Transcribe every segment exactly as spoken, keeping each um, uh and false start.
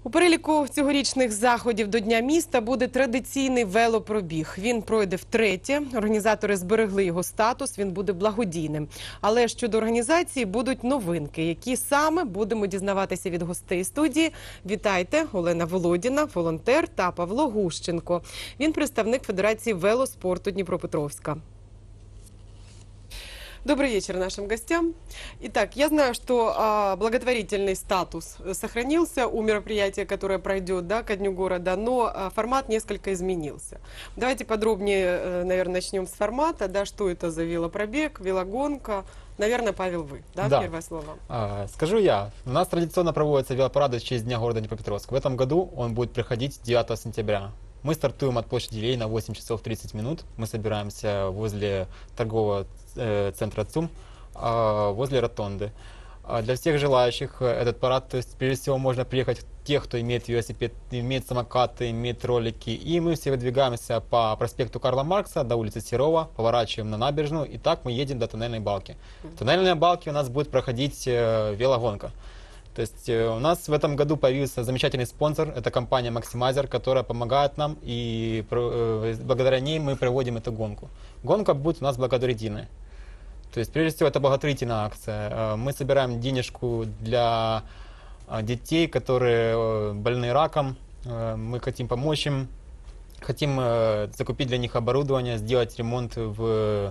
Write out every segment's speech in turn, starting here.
У переліку цьогорічних заходів до Дня міста буде традиційний велопробіг. Він пройде втретє. Організатори зберегли його статус, він буде благодійним. Але щодо організації будуть новинки, які саме будемо дізнаватися від гостей студії. Вітайте, Олена Володіна, волонтер, та Павло Гущенко. Він представник Федерації велоспорту Днепропетровска. Добрый вечер нашим гостям. Итак, я знаю, что а, благотворительный статус сохранился у мероприятия, которое пройдет, да, ко Дню города, но а, формат несколько изменился. Давайте подробнее, наверное, начнем с формата, да, что это за велопробег, велогонка. Наверное, Павел, вы, да, да. первое слово. А, скажу я. У нас традиционно проводится велопарад в честь Дня города Днепропетровск. В этом году он будет проходить девятого сентября. Мы стартуем от площади Ленина в восемь часов тридцать минут. Мы собираемся возле торгового э, центра ЦУМ, э, возле ротонды. А для всех желающих этот парад, то есть прежде всего можно приехать тех, кто имеет велосипед, имеет самокаты, имеет ролики. И мы все выдвигаемся по проспекту Карла Маркса до улицы Серова, поворачиваем на набережную, и так мы едем до тоннельной балки. В тоннельной балке у нас будет проходить э, велогонка. То есть э, у нас в этом году появился замечательный спонсор, это компания Maximizer, которая помогает нам, и э, благодаря ней мы проводим эту гонку. Гонка будет у нас благотворительная. То есть прежде всего это благотворительная акция. Э, мы собираем денежку для э, детей, которые э, больны раком. Э, мы хотим помочь им, хотим э, закупить для них оборудование, сделать ремонт в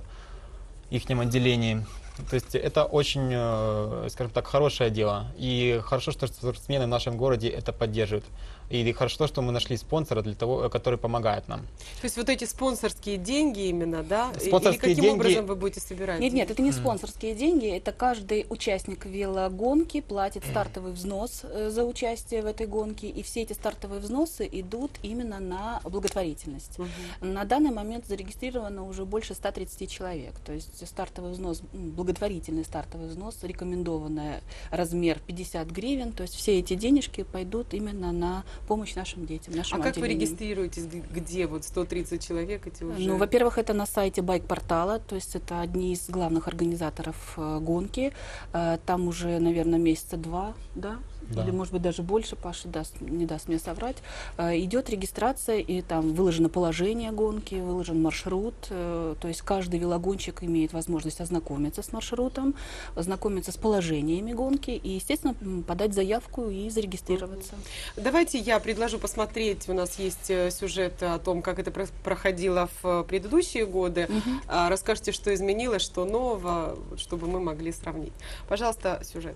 их отделении. То есть это очень, скажем так, хорошее дело. И хорошо, что спортсмены в нашем городе это поддерживают. И хорошо, что мы нашли спонсора, для того, который помогает нам. То есть вот эти спонсорские деньги именно, да? Спонсорские Или каким деньги... образом вы будете собирать? Нет, нет, это не спонсорские деньги, это каждый участник велогонки платит стартовый взнос за участие в этой гонке, и все эти стартовые взносы идут именно на благотворительность. Угу. На данный момент зарегистрировано уже больше ста тридцати человек, то есть стартовый взнос, благотворительный стартовый взнос, рекомендованный размер пятьдесят гривен, то есть все эти денежки пойдут именно на помощь нашим детям, нашим А как вы отделениям. Регистрируетесь, где вот сто тридцать человек эти уже? Ну, во-первых, это на сайте байк-портала, то есть это одни из главных организаторов э, гонки. Э, там уже, наверное, месяца два, да? Да. Или, может быть, даже больше, Паша даст, не даст мне соврать. Э, идет регистрация, и там выложено положение гонки, выложен маршрут. Э, то есть каждый велогонщик имеет возможность ознакомиться с маршрутом, ознакомиться с положениями гонки и, естественно, подать заявку и зарегистрироваться. Давайте я предложу посмотреть. У нас есть сюжет о том, как это проходило в предыдущие годы. Угу. Расскажите, что изменилось, что нового, чтобы мы могли сравнить. Пожалуйста, сюжет.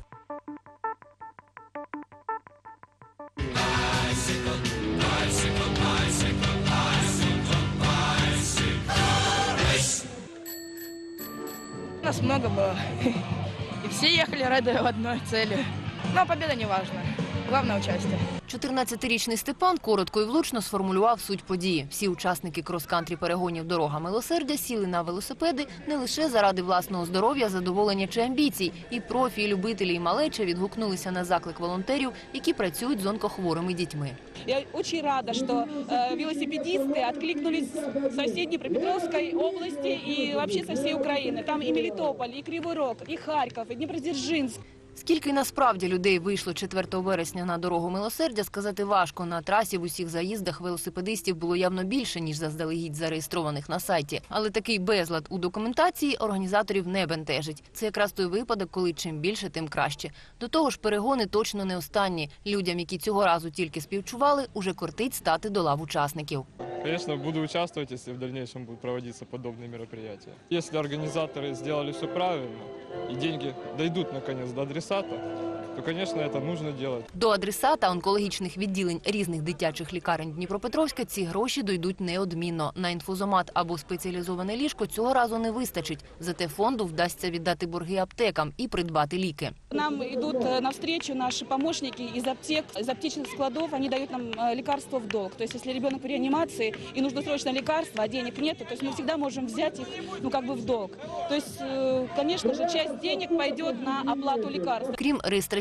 Нас много было, и все ехали ради одной цели. Но победа не важна, главное участие. чотирнадцятирічний Степан коротко і влучно сформулював суть події. Всі учасники крос-кантрі перегонів «Дорога милосердя» сіли на велосипеди не лише заради власного здоров'я, задоволення чи амбіцій. І профі, і любителі, і малеча відгукнулися на заклик волонтерів, які працюють з онкохворими дітьми. Я очень рада, что э, велосипедисты откликнулись с соседней Днепропетровской области и вообще со всей Украины. Там и Мелитополь, и Кривой Рог, и Харьков, и Днепродзержинск. Скільки насправді людей вийшло четвертого вересня на «Дорогу милосердя, сказати важко. На трасі в усіх заїздах велосипедистів було явно більше, ніж заздалегідь зареєстрованих на сайті. Але такий безлад у документації організаторів не бентежить. Це якраз той випадок, коли чим більше, тим краще. До того ж, перегони точно не останні. Людям, які цього разу тільки співчували, уже кортить стати до лав учасників. Конечно, буду участвовать, если в дальнейшем будут проводиться подобные мероприятия. Если организаторы сделали все правильно, и деньги дойдут наконец до адресата, то, конечно, это нужно делать. До адресата онкологічних відділень різних дитячих лікарень Дніпропетровська ці гроші дойдуть неодмінно. На інфузомат або спеціалізоване ліжко цього разу не вистачить. Зате фонду вдасться віддати борги аптекам і придбати ліки. Нам идут навстречу наши помощники из аптек, из аптечных складов. Они дают нам лекарства в долг. То есть, если ребенок в реанимации и нужно срочно лекарства, а денег нет, то есть мы всегда можем взять их, ну, как бы в долг. То есть, конечно же, часть денег пойдет на оплату лекарств. Крім реєстраційних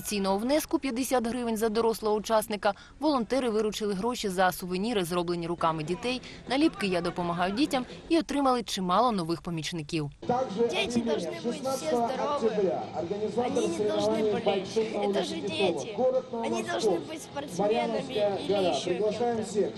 традиційного внеску п'ятдесят гривень за дорослого учасника волонтери виручили гроші за сувеніри, зроблені руками дітей, наліпки «Я допомагаю дітям» і отримали чимало нових помічників. Дети должны быть все здоровы, они не должны болеть, это же дети, они должны быть спортсменами или еще кем-то.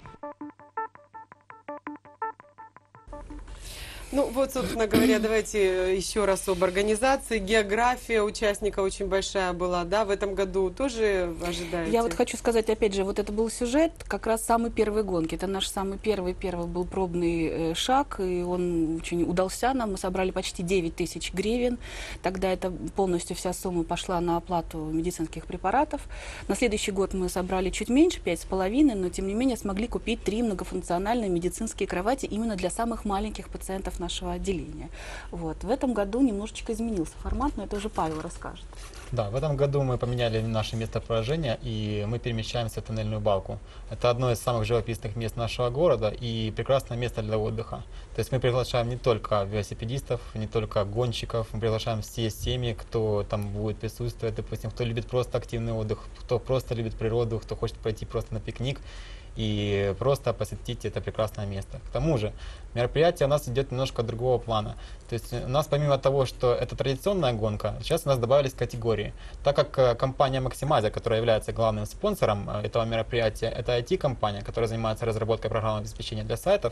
Ну вот, собственно говоря, давайте еще раз об организации. География участника очень большая была, да, в этом году тоже ожидаете? Я вот хочу сказать, опять же, вот это был сюжет как раз самой первой гонки. Это наш самый первый, первый был пробный э, шаг, и он очень удался нам. Мы собрали почти девять тысяч гривен. Тогда это полностью вся сумма пошла на оплату медицинских препаратов. На следующий год мы собрали чуть меньше, пять с половиной, но тем не менее смогли купить три многофункциональные медицинские кровати именно для самых маленьких пациентов нашего отделения. Вот. В этом году немножечко изменился формат, но это уже Павел расскажет. Да, в этом году мы поменяли наше место положения, и мы перемещаемся в тоннельную балку. Это одно из самых живописных мест нашего города и прекрасное место для отдыха. То есть мы приглашаем не только велосипедистов, не только гонщиков, мы приглашаем все семьи, кто там будет присутствовать, допустим, кто любит просто активный отдых, кто просто любит природу, кто хочет пойти просто на пикник и просто посетить это прекрасное место. К тому же мероприятие у нас идет немножко другого плана. То есть у нас помимо того, что это традиционная гонка, сейчас у нас добавились категории. Так как компания Maximizer, которая является главным спонсором этого мероприятия, это ай ти-компания, которая занимается разработкой программного обеспечения для сайтов,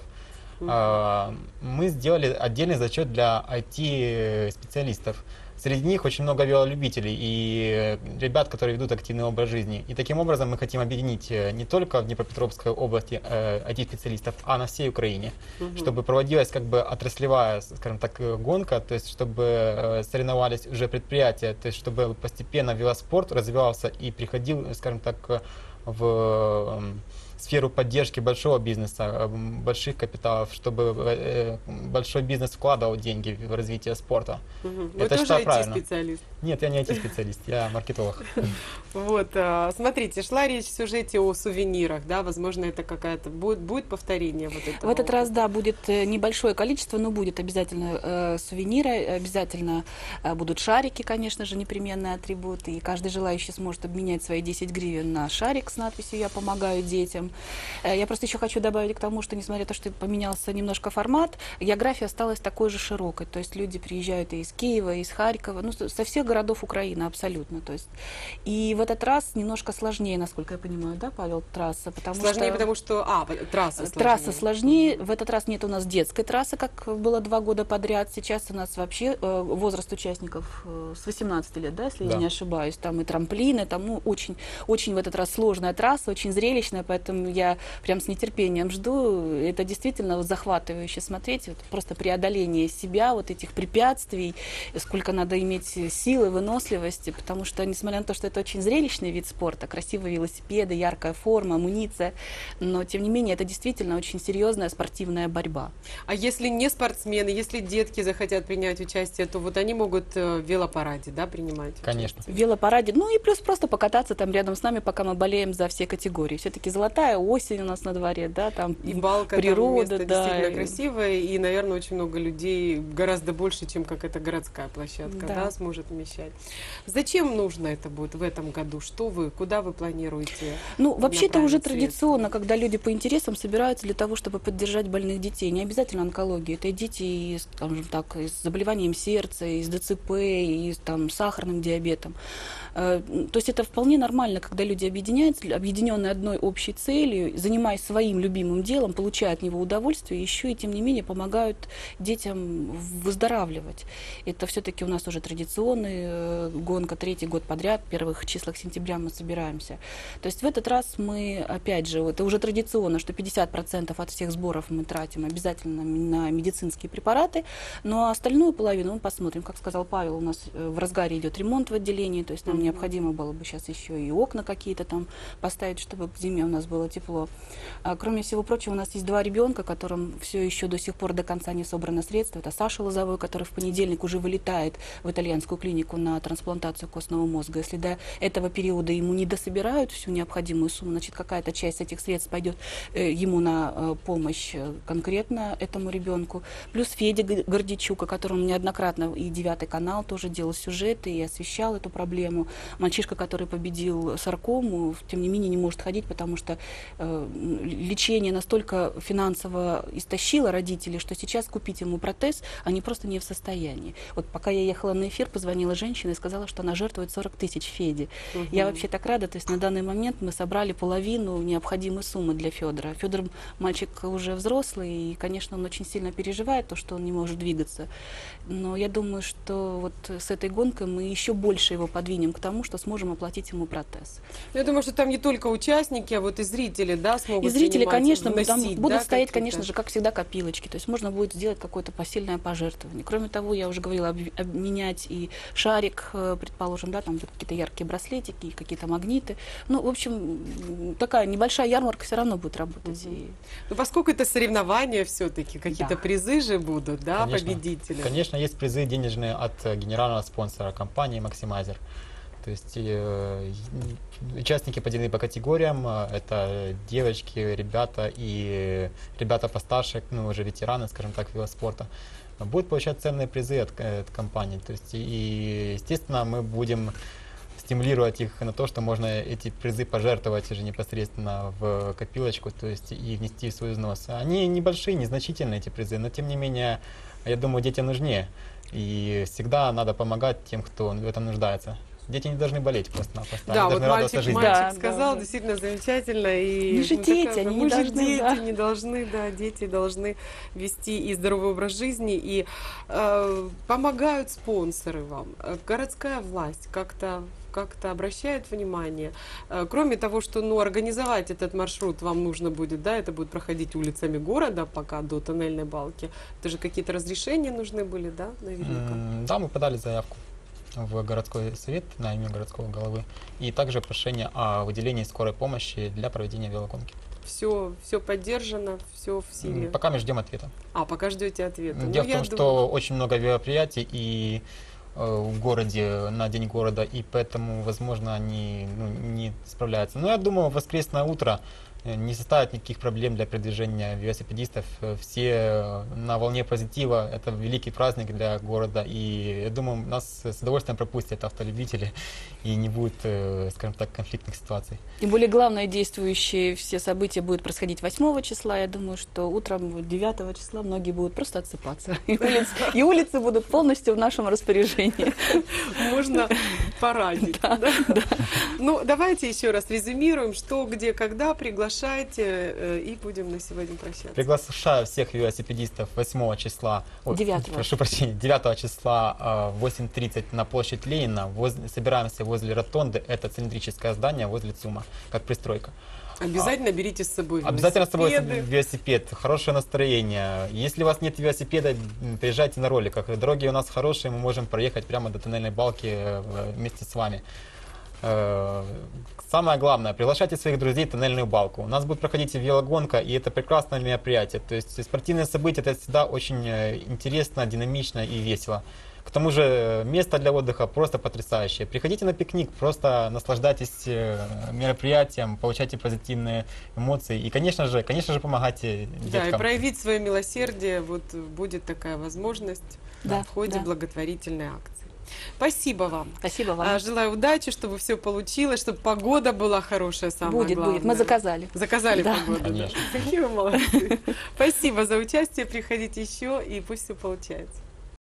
mm-hmm. мы сделали отдельный зачет для ай ти-специалистов. Среди них очень много велолюбителей и ребят, которые ведут активный образ жизни. И таким образом мы хотим объединить не только в Днепропетровской области э, ай ти-специалистов, а на всей Украине, угу. чтобы проводилась как бы отраслевая, скажем так, гонка, то есть чтобы э, соревновались уже предприятия, то есть чтобы постепенно велоспорт развивался и приходил, скажем так, в э, сферу поддержки большого бизнеса, больших капиталов, чтобы большой бизнес вкладывал деньги в развитие спорта. Угу. Это Вы тоже ай ти-специалист? Нет, я не ай ти-специалист, я маркетолог. Вот, смотрите, шла речь в сюжете о сувенирах, да, возможно, это какая-то, будет, будет повторение вот этого? В этот раз, да, будет небольшое количество, но будет обязательно э, сувениры, обязательно э, будут шарики, конечно же, непременный атрибут, и каждый желающий сможет обменять свои десять гривен на шарик с надписью «Я помогаю детям». Э, я просто еще хочу добавить к тому, что, несмотря на то, что поменялся немножко формат, география осталась такой же широкой, то есть люди приезжают и из Киева, и из Харькова, ну, со всех городов Украины абсолютно, то есть, и в этот раз немножко сложнее, насколько я понимаю, да, Павел, трасса, потому сложнее, что... потому что, а, трасса сложнее. Трасса сложнее, в этот раз нет у нас детской трассы, как было два года подряд, сейчас у нас вообще э, возраст участников э, с восемнадцати лет, да, если да. я не ошибаюсь, там и трамплины, там, ну, очень, очень в этот раз сложная трасса, очень зрелищная, поэтому я прям с нетерпением жду, это действительно захватывающе смотреть, вот, просто преодоление себя, вот этих препятствий, сколько надо иметь силы, выносливости, потому что, несмотря на то, что это очень зрелищный вид спорта, красивые велосипеды, яркая форма, амуниция, но, тем не менее, это действительно очень серьезная спортивная борьба. А если не спортсмены, если детки захотят принять участие, то вот они могут в велопараде, да, принимать участие? Конечно. В велопараде, ну и плюс просто покататься там рядом с нами, пока мы болеем за все категории. Все-таки золотая осень у нас на дворе, да, там и балка, природа, там место да. действительно красивое, и, наверное, очень много людей, гораздо больше, чем как эта городская площадка, да, да сможет вмещать. Зачем нужно это будет в этом году? Что вы, куда вы планируете? Ну, вообще-то уже средства? традиционно, когда люди по интересам собираются для того, чтобы поддержать больных детей. Не обязательно онкология. Это и дети, скажем так, и с заболеванием сердца, и с ДЦП, и с там, сахарным диабетом. То есть это вполне нормально, когда люди объединяются, объединенные одной общей целью, занимаясь своим любимым делом, получая от него удовольствие, еще и, тем не менее, помогают детям выздоравливать. Это все-таки у нас уже традиционная гонка, третий год подряд, в первых числах сентября мы собираемся. То есть в этот раз мы, опять же, это уже традиционно, что пятьдесят процентов от всех сборов мы тратим обязательно на медицинские препараты, но остальную половину мы посмотрим. Как сказал Павел, у нас в разгаре идет ремонт в отделении, то есть нам необходимо было бы сейчас еще и окна какие-то там поставить, чтобы к зиме у нас было тепло. А, кроме всего прочего, у нас есть два ребенка, которым все еще до сих пор до конца не собрано средства. Это Саша Лозовой, который в понедельник уже вылетает в итальянскую клинику на трансплантацию костного мозга. Если до этого периода ему не дособирают всю необходимую сумму, значит, какая-то часть этих средств пойдет э, ему на э, помощь э, конкретно этому ребенку. Плюс Федя Гордичук, о котором неоднократно и Девятый канал тоже делал сюжеты и освещал эту проблему. Мальчишка, который победил саркому, тем не менее не может ходить, потому что э, лечение настолько финансово истощило родителей, что сейчас купить ему протез они просто не в состоянии. Вот пока я ехала на эфир, позвонила женщина и сказала, что она жертвует сорок тысяч Феде. Угу. Я вообще так рада, то есть на данный момент мы собрали половину необходимой суммы для Федора. Федор мальчик уже взрослый, и, конечно, он очень сильно переживает то, что он не может двигаться. Но я думаю, что вот с этой гонкой мы еще больше его подвинем к тому, что сможем оплатить ему протез. Я думаю, что там не только участники, а вот и зрители, да, смогут И зрители, принимать, конечно, вносить, там будут да, стоять, какие-то? конечно же, как всегда, копилочки. То есть можно будет сделать какое-то посильное пожертвование. Кроме того, я уже говорила, об- обменять и шарик, э, предположим, да, там какие-то яркие браслетики, какие-то магниты. Ну, в общем, м, такая небольшая ярмарка все равно будет работать. Мгм. И Ну, поскольку это соревнования все-таки, какие-то Да. призы же будут, да, Конечно. победители. Конечно, есть призы денежные от э, генерального спонсора компании «Максимайзер». То есть э, и- участники поделены по категориям. э, Это девочки, ребята и ребята постарше, ну, уже ветераны, скажем так, велоспорта. Будут получать ценные призы от, э, от компании. То есть, и, естественно, мы будем стимулировать их на то, что можно эти призы пожертвовать уже непосредственно в копилочку, то есть и внести в свой взнос. Они небольшие, незначительные эти призы, но тем не менее, я думаю, детям нужнее. И всегда надо помогать тем, кто в этом нуждается. Дети не должны болеть просто-напросто. Да, Они вот должны радоваться мальчик, жизни. мальчик Да, сказал, да. действительно замечательно. И Мы же ну, дети, такая, они мы не же должны, дети, да. не должны, да, дети должны вести и здоровый образ жизни, и э, помогают спонсоры вам. Э, Городская власть как-то как-то обращает внимание. Э, Кроме того, что ну, организовать этот маршрут вам нужно будет, да, это будет проходить улицами города пока до тоннельной балки. Это же какие-то разрешения нужны были, да, наверняка? М, Да, мы подали заявку в городской совет на имя городского головы и также прошение о выделении скорой помощи для проведения велогонки. Все, все поддержано, все в силе. М, Пока мы ждем ответа. А, пока ждете ответа. Ну, Дело в я том, думаю, что очень много мероприятий и э, в городе на День города, и поэтому, возможно, они ну, не справляются. Но я думаю, воскресное утро э, не составит никаких проблем для передвижения велосипедистов. Э, Все э, на волне позитива. Это великий праздник для города, и я думаю, нас с удовольствием пропустят автолюбители, и не будет, э, скажем так, конфликтных ситуаций. Тем более главное действующие все события будут происходить восьмого числа. Я думаю, что утром девятого числа многие будут просто отсыпаться. И улицы, и улицы будут полностью в нашем распоряжении. можно порадить. да? Ну, давайте еще раз резюмируем, что, где, когда, приглашайте, э, и будем на сегодня прощаться. Приглашаю всех велосипедистов восьмого числа, ой, девятого. прошу прощения, девятого числа э, в восемь тридцать на площадь Ленина. Возле- собираемся возле ротонды, это цилиндрическое здание возле ЦУМа, как пристройка. Обязательно берите с собой Обязательно с собой велосипеды. велосипед, хорошее настроение. Если у вас нет велосипеда, м, приезжайте на роликах. Дороги у нас хорошие, мы можем проехать прямо до тоннельной балки э, вместе с вами. Э, Самое главное, приглашайте своих друзей в тоннельную балку. У нас будет проходить велогонка, и это прекрасное мероприятие. То есть спортивные события — это всегда очень э, интересно, динамично и весело. К тому же место для отдыха просто потрясающее. Приходите на пикник, просто наслаждайтесь э, мероприятием, получайте позитивные эмоции и, конечно же, конечно же, помогайте Да, и деткам. проявить свое милосердие, вот будет такая возможность Да, в ходе да. благотворительной акции. Спасибо вам. Спасибо вам. А, Желаю удачи, чтобы все получилось, чтобы погода была хорошая, самое Будет, главное. будет. Мы заказали. Заказали Да. погоду. да? Конечно. Какие вы молодцы. Спасибо за участие. Приходите еще, и пусть все получается.